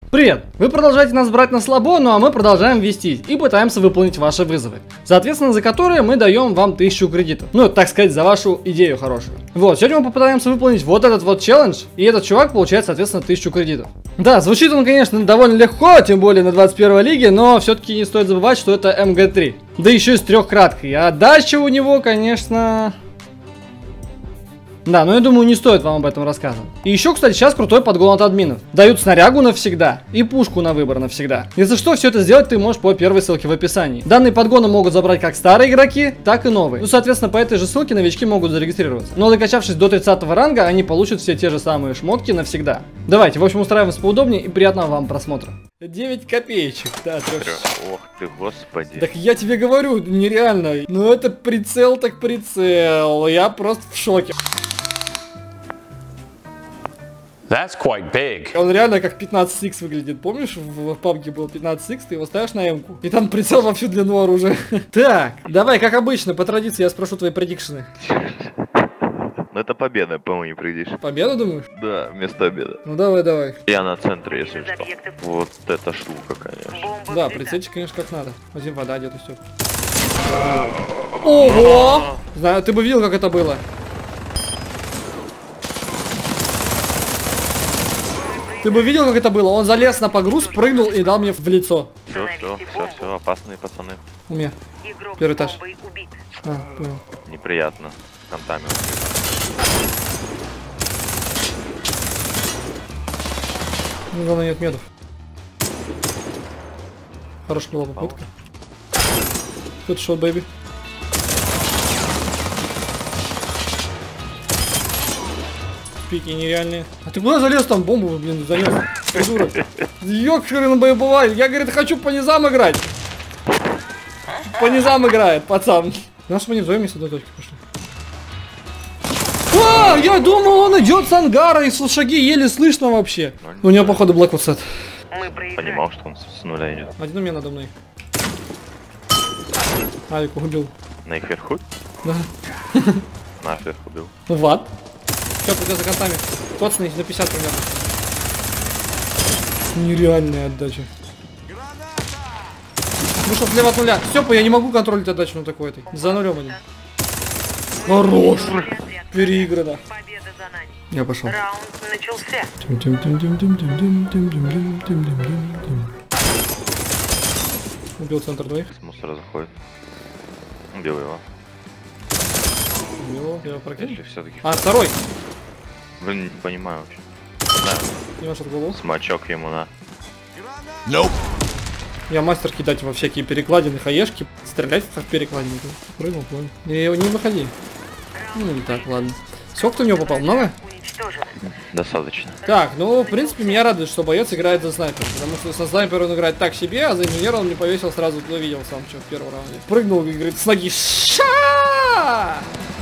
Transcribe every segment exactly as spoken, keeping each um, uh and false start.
Привет! Вы продолжаете нас брать на слабо, ну а мы продолжаем вести и пытаемся выполнить ваши вызовы. Соответственно, за которые мы даем вам тысячу кредитов. Ну, так сказать, за вашу идею хорошую. Вот, сегодня мы попытаемся выполнить вот этот вот челлендж, и этот чувак получает, соответственно, тысячу кредитов. Да, звучит он, конечно, довольно легко, тем более на двадцать первой лиге, но все-таки не стоит забывать, что это эм гэ три. Да еще и с трехкраткой. А дача у него, конечно... Да, но я думаю, не стоит вам об этом рассказывать. И еще, кстати, сейчас крутой подгон от админов. Дают снарягу навсегда и пушку на выбор навсегда. Если что, все это сделать ты можешь по первой ссылке в описании. Данные подгоны могут забрать как старые игроки, так и новые. Ну, соответственно, по этой же ссылке новички могут зарегистрироваться. Но докачавшись до тридцатого ранга, они получат все те же самые шмотки навсегда. Давайте, в общем, устраиваемся поудобнее и приятного вам просмотра. девять копеечек, да, трэш. Ох ты, господи. Так я тебе говорю, нереально. Ну это прицел так прицел. Я просто в шоке. That's quite big. Он реально как пятнадцать икс выглядит. Помнишь, в пабге был пятнадцать икс, ты его ставишь на эмку. И там прицел во всю длину оружия. Так, давай, как обычно, по традиции я спрошу твои предикшены. Ну это победа, по-моему, не придешь. Победа, думаешь? Да, вместо обеда. Ну давай, давай. Я на центре, если что. Вот эта штука, конечно. Да, прицельчик, конечно, как надо. Один вода где-то все. Ого! Знаю, ты бы видел, как это было. Ты бы видел, как это было? Он залез на погруз, прыгнул и дал мне в лицо. Все, все, все, все, опасные пацаны. У меня. Первый этаж. А, понял. Неприятно. Контами. Ну, главное, нет медов. Хорошая была попытка. Тут шот, бэйби. Пики нереальные. А ты куда залез там? Бомбу, блин, занес. Придурок. Ёкхрен бывает. Я, говорит, хочу по низам играть. По низам играет, пацан. Наш мы не вдвоем с одной точки пошли. А, я думал, он идет с ангара, и шаги еле слышно вообще. У него, походу, Black Ops. Понимал, что он с нуля идет. Один у меня надо мной. Авик убил. На их верху? Да. Наш верх убил. Ват. Все, пойдет за контами. Коцный на пятьдесят примерно. Нереальная отдача. Вышел слева от нуля. Степа, я не могу контролить отдачу на такой этой. За нулем один. Хорош. Переиграно. Я пошел. Убил центр двоих. С мусора заходит. Убил его. Убил, я прокинул. Все-таки. А, второй. Блин, не понимаю вообще. Да. Не может голову. Смачок ему на. Nope. Я мастер кидать во всякие перекладины, хаешки, стрелять в перекладины. Прыгнул, понял. Не, не выходи. Ну не так, ладно. Сколько ты в него попал? Много? Достаточно. Так, ну, в принципе, меня радует, что боец играет за снайпер. Потому что со снайпера он играет так себе, а за инженера он не повесил сразу, ты видел сам, что в первом раунде. Прыгнул и говорит, с ноги ша!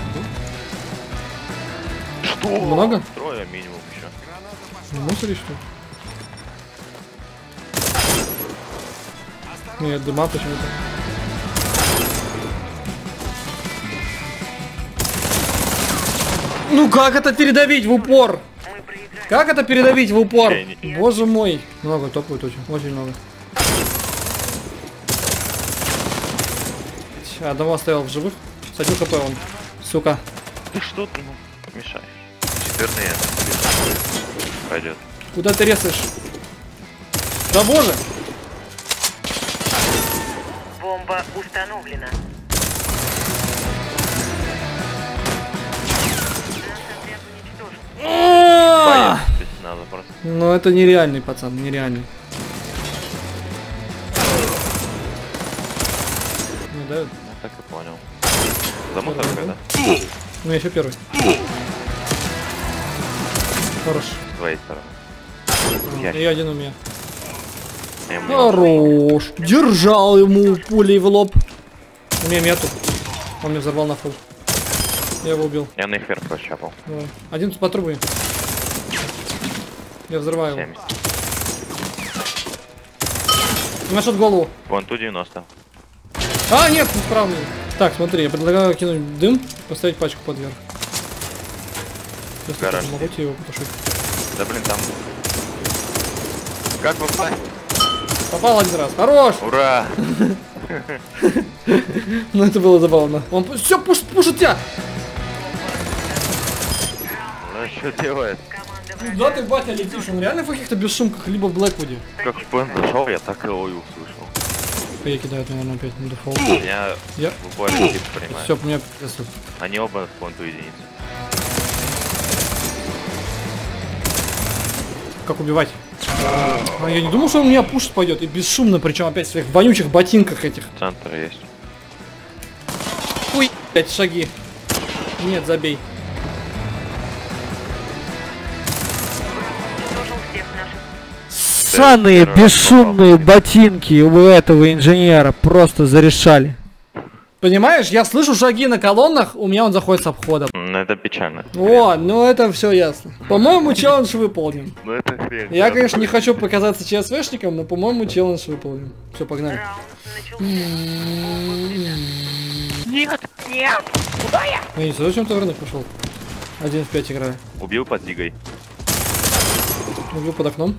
Что? Много? Трое минимум еще. Не мусори, что ли? Нет, дыма почему-то. Ну как это передавить в упор? Как это передавить в упор? Боже мой. Много топают очень, очень много. Одного оставил в живых. С один хп он. Сука. Ты что ты ему мешаешь? Четвертый пойдет. Куда ты резаешь? Да боже! Бомба установлена. Надо просто. Ну это нереальный пацан, нереальный. Не дают? Ну, так и понял. За моторкой, да? Ну я еще первый. Хорош. С твоей стороны. И один у меня. Я ему Хорош. Держал ему пулей в лоб. У меня мету. Он меня взорвал на фул. Я его убил. Я на их вверх прощапал. Давай. Один по трубе. Я взрываю его. Нашел голову. Вон ту девяносто. А, нет, не справа. Так, смотри, я предлагаю кинуть дым, поставить пачку под верх. Если Гараж. могу тебе его потушить. Да блин, там Как попасть? Попал один раз. Хорош! Ура! Ну это было забавно. Он все пушит, пушит тебя! Ну что делает? Куда ты, батя, летишь? Он реально в каких-то бессумках, либо в Блэквуде. Как в план зашел, я так его и услышал. Я кидают, наверное, опять на дефолт. Меня Я... буквально тип понимает. Все, меня... Они оба в планту единицы. Как убивать? А я не думал, что он меня пушить пойдет. И бесшумно, причем опять в своих вонючих ботинках этих. Центр есть. Хуй, пять шаги. Нет, забей. Ссаные бесшумные ботинки у этого инженера просто зарешали. Понимаешь, я слышу шаги на колоннах, у меня он заходит с обхода. Ну это печально. О, ну это все ясно. По-моему, челлендж выполнен. Ну это хрень. Я, конечно, не хочу показаться ЧСВшником, но, по-моему, челлендж выполнен. Все, погнали. Нет, нет, куда я? Я не знаю, зачем ты в рынок пошел? Один в пять играю. Убил под Зигой. Убил под окном.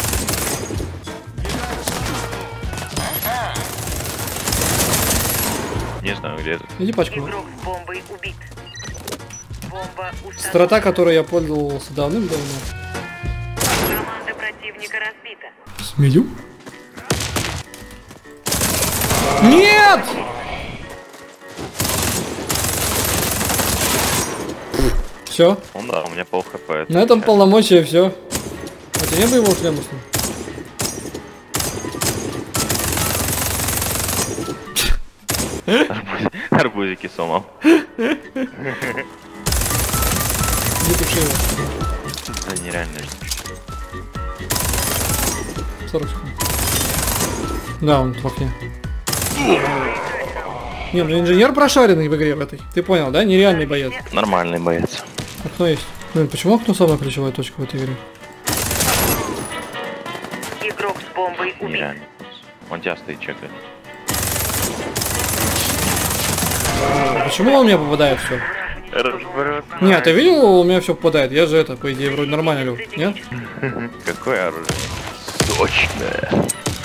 Не знаю, где это. Иди пачку. Игрок с бомбой убит. Бомба установлена. Страта, которой я пользовался давным-давно. Команда противника разбита. Смею? Нет! Все. Ну да, у меня пол хп. это На этом печально. полномочия все. А тебе не было его шлема с ним? Арбуз- Арбузики сломал. Где ты вшил его? Это нереально. сорок секунд. Да, он в окне. Не, ну инженер прошаренный в игре в этой. Ты понял, да? Нереальный боец. Нормальный боец. Окно есть. Блин, почему окно самая ключевая точка в этой игре? Игрок с бомбой убит. Нереально. Он тебя стоит чекает. А почему он мне попадает все? Нет, ты видел, у меня все попадает. Я же это, по идее, вроде нормально лю. Нет? Какое оружие? Сочное.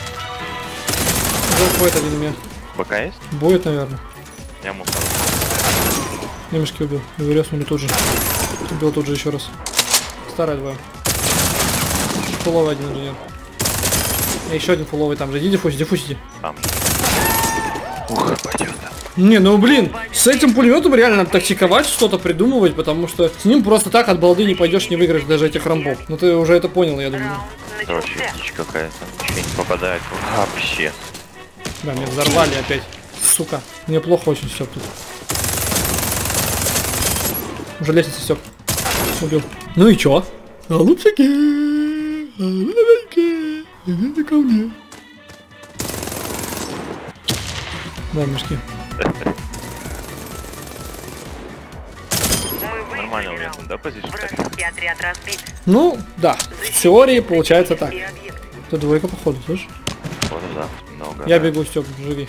Заходит один у меня. Пока есть? Будет, наверное. Я мусор. Я мешки убил. Вырезнули тут же. Убил тут же еще раз. Старая двое. Фуловый один инженер. И еще один фуловый там же. Иди диффусить, диффусите. Там. Ух, пойдет. Не, ну блин, с этим пулеметом реально надо тактиковать, что-то придумывать, потому что с ним просто так от балды не пойдешь, не выиграешь даже этих рамбов. Ну ты уже это понял, я думаю. Раунд Короче, начался. дичь какая-то. Ничего не попадает вообще. Да, меня взорвали опять. Сука. Мне плохо очень все тут. Уже лестница стек. Убил. Ну и чё? Голубчики! Голубчики! Идите ко мне. Да, мешки. Мы Нормально у выиграли меня раунд. там, да, позиция? Вражеский отряд разбит. Ну, да. В теории получается так. Все объекты. Тут двойка походу, слышишь? Вот, да, много. Я да. бегу, Стёп, живи.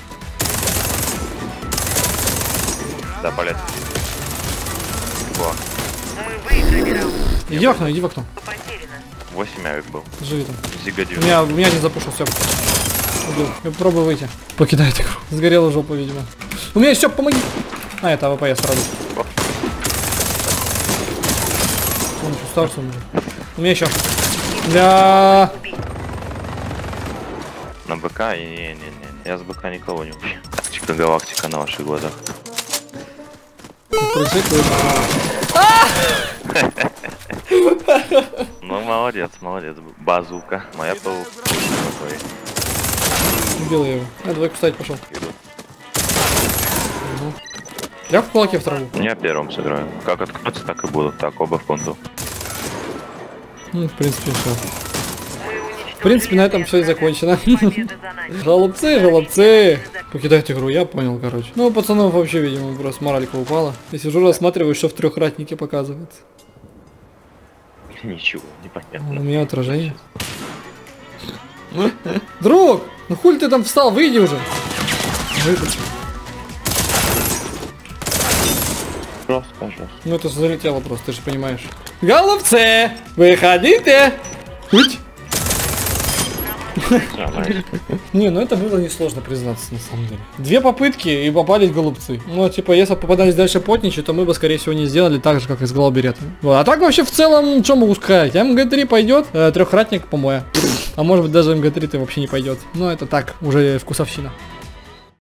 Да, полет. Во, Мы выиграли раунд. Иди в окно, иди в окно. Потеряно. восемь авик был. Живи там. Зига У меня, у меня один запушил, Стёп. Убил. Я попробую выйти. Покидает игру. Сгорела жопа, видимо. У меня есть, Стёп, помоги. А, это АВП сразу. Он еще старше уже. У меня еще. Бля. Убит. На БК и не, не, не. Я с БК никого не убью. Тактика галактика на ваших глазах. Ну молодец, молодец. Базука. Моя паук. Убил я его. Я двойку ставить пошел. Иду. Я в кулаке в траву. Я первым сыграю. Как откроется, так и буду. Так, оба в конту. Ну, в принципе, все. Мы уничтожили В принципе, на этом все и отряд. закончено. Победа за нами. Голубцы, голубцы. Покидать игру, я понял, короче. Ну, пацанов вообще, видимо, просто моралька упала. Я сижу, рассматриваю, что в трехратнике показывается. Ничего, У непонятно. меня отражение. Друг, ну хули ты там встал, выйди уже. Выйди. Просто, пожалуйста. Ну это залетело просто, ты же понимаешь. Голубцы, выходите. Уть. А, найс. Не, ну это было несложно признаться, на самом деле. Две попытки и попались голубцы. Ну, типа, если бы попадались дальше потничи, то мы бы, скорее всего, не сделали так же, как и с голуберетами. Вот. А так вообще в целом, что могу сказать? эм гэ три пойдет, э, трехратник, по-моему. А может быть даже эм гэ три-то вообще не пойдет. Но это так, уже вкусовщина.